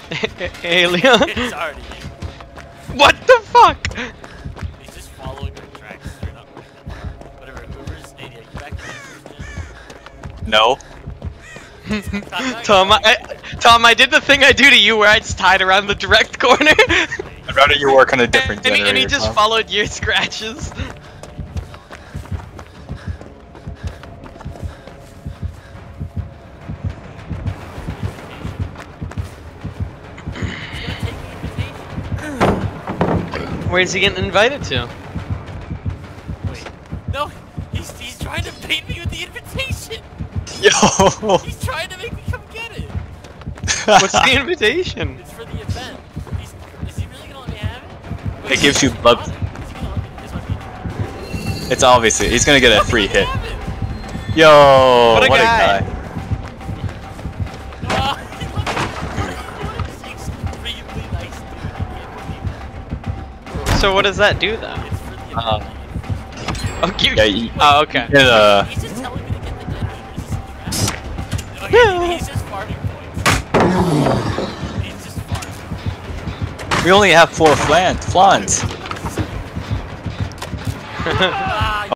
Alien. It's already in. What the fuck? He's just following the tracks straight up. Whatever, whoever's 80, are you back to No. Tom, I did the thing I do to you where I just tied around the direct corner. I'd rather you work on a different generator. And he just Tom. followed your scratches. Where's he getting invited to? Wait. No, he's trying to bait me with the invitation! Yo! He's trying to make me come get it! What's the invitation? It's for the event. Is he really gonna let me have it? Wait, It gives you is blood. he gonna let me? This must be true. It's obviously he's gonna get a free hit. Have it. Yo! What a guy. He let me He's extremely nice dude. I can't believe it. So what does that do then? It's for the event. Oh, you. Yeah, you, Oh, okay. He's just telling me to get the dead. He's just farming points. He's just farming. we only have 4 flans.